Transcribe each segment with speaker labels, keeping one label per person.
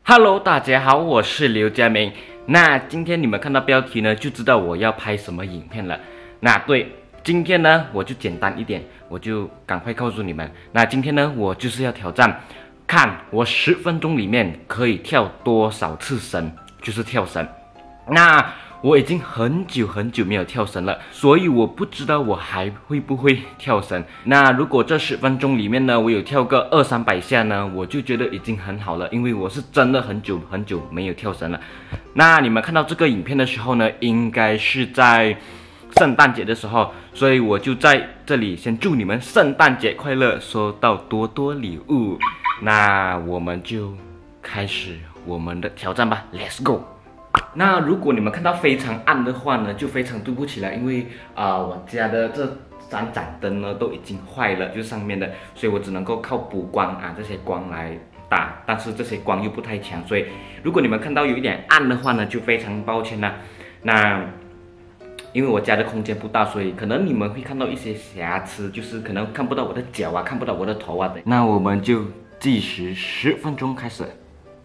Speaker 1: Hello， 大家好，我是刘佳明。那今天你们看到标题呢，就知道我要拍什么影片了。那对，今天呢我就简单一点，我就赶快告诉你们。那今天呢，我就是要挑战，看我10分钟里面可以跳多少次绳，就是跳绳。那我已经很久没有跳绳了，所以我不知道我还会不会跳绳。那如果这10分钟里面呢，我有跳个200-300下呢，我就觉得已经很好了，因为我是真的很久没有跳绳了。那你们看到这个影片的时候呢，应该是在圣诞节的时候，所以我就在这里先祝你们圣诞节快乐，收到多多礼物。那我们就开始我们的挑战吧 ，Let's go！那如果你们看到非常暗的话呢，就非常对不起了，因为我家的这3盏灯呢都已经坏了，就是上面的，所以我只能够靠补光这些光来打，但是这些光又不太强，所以如果你们看到有一点暗的话呢，就非常抱歉啦。那因为我家的空间不大，所以可能你们会看到一些瑕疵，就是可能看不到我的脚看不到我的头的。那我们就计时10分钟开始。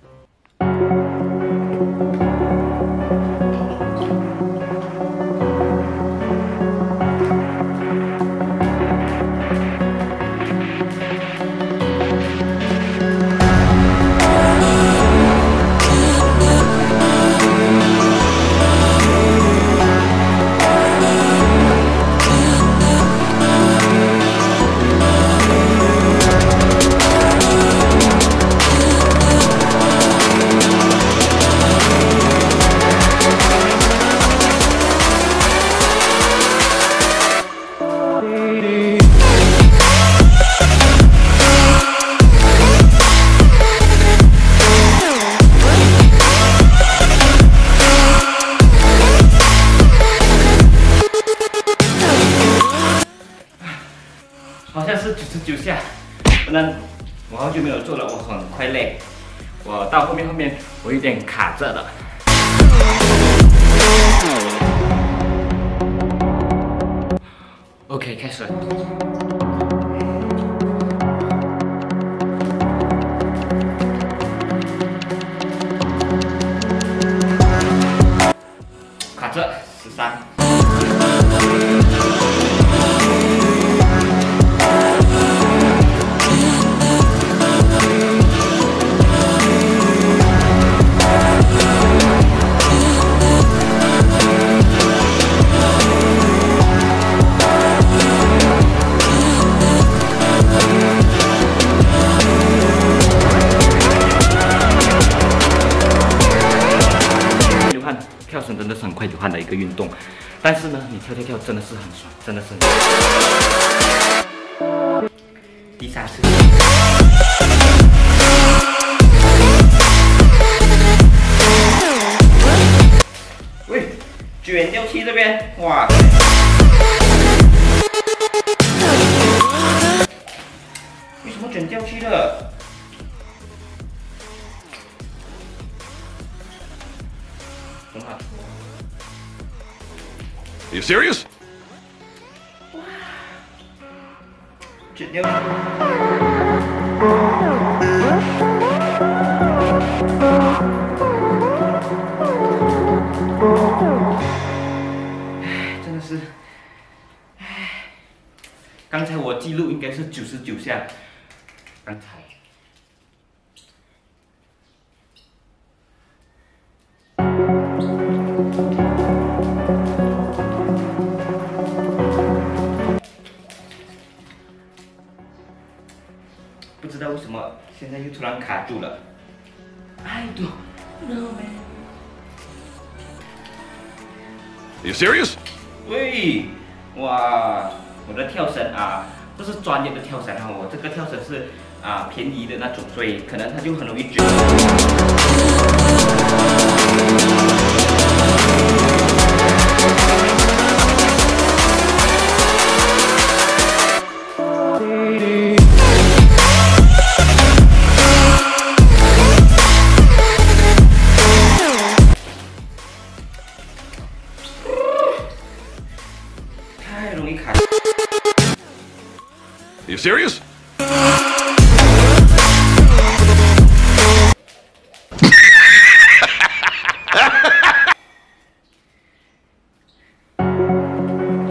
Speaker 1: 好像是99下，不然我好久没有做了，我很快累。我到后面我有点卡着了。OK， 开始。卡着13。跳绳真的是很快流汗的一个运动，但是呢，你跳真的是很爽，真的是很爽。第3次。喂，卷掉器这边，哇！为什么卷掉器了？
Speaker 2: Are you serious?
Speaker 1: 哇！卷掉！真的是，刚才我记录应该是99下，刚才。不知道为什么现在又突然卡住了。I don't know man.
Speaker 2: Are you serious?
Speaker 1: 喂，哇，我的跳绳这是专业的跳绳我这个跳绳是便宜的那种，所以可能它就很容易卷。太容易卡。
Speaker 2: Are you serious?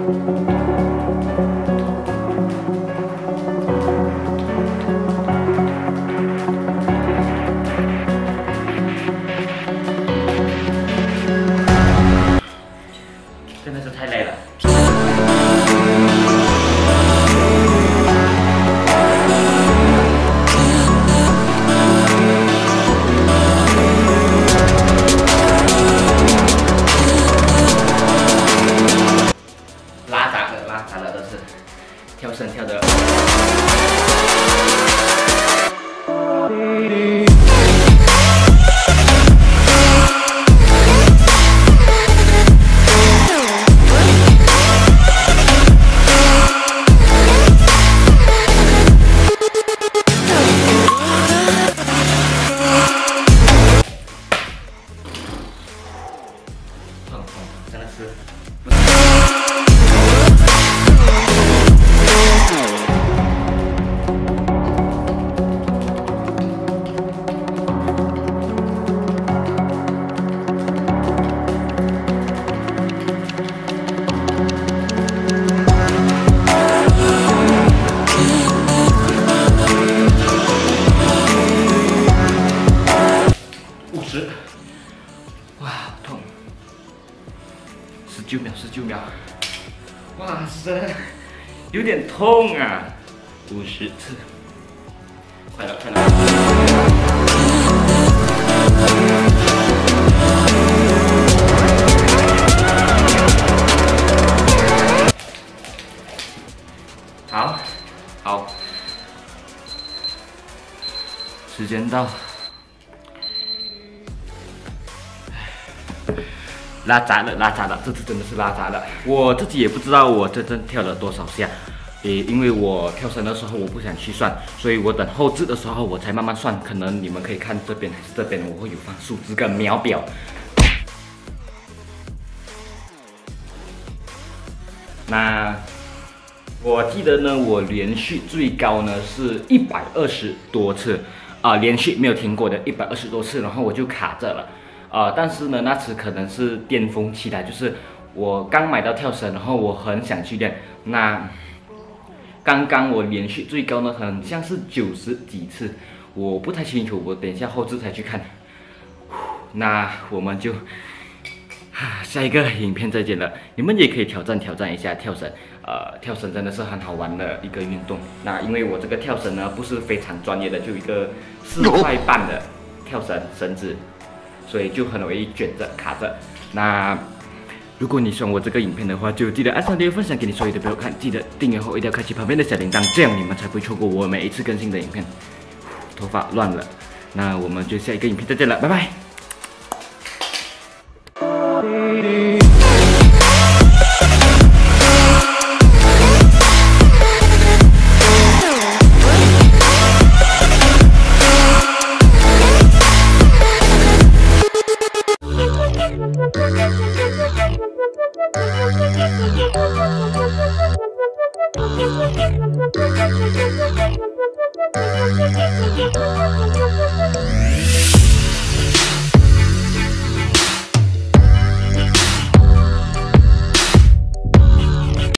Speaker 1: 真的是太累了。拉杂了，都是跳绳跳的。痛，真的是。50，哇，好痛！19秒，19秒，哇塞，有点痛啊！50次，快了，快了！好，好，时间到。拉杂了，拉杂了，这次真的是拉杂了。我自己也不知道我真正跳了多少下，因为我跳绳的时候我不想去算，所以我等后置的时候我才慢慢算。可能你们可以看这边还是这边，我会有放数字跟秒表。那我记得呢，我连续最高呢是120多次，连续没有停过的120多次，然后我就卡着了。但是呢，那次可能是巅峰期来，就是我刚买到跳绳，然后我很想去练。那刚刚我连续最高呢，很像是90几次，我不太清楚，我等一下后置才去看。那我们就下一个影片再见了。你们也可以挑战一下跳绳，跳绳真的是很好玩的一个运动。那因为我这个跳绳呢不是非常专业的，就一个4块半的跳绳子。所以就很容易卷着卡着。那如果你喜欢我这个影片的话，就记得按赞、留言、分享给你所有的朋友看，记得订阅后一定要开启旁边的小铃铛，这样你们才不会错过我每一次更新的影片。头发乱了，那我们就下一个影片再见了，拜拜。
Speaker 3: Thank you.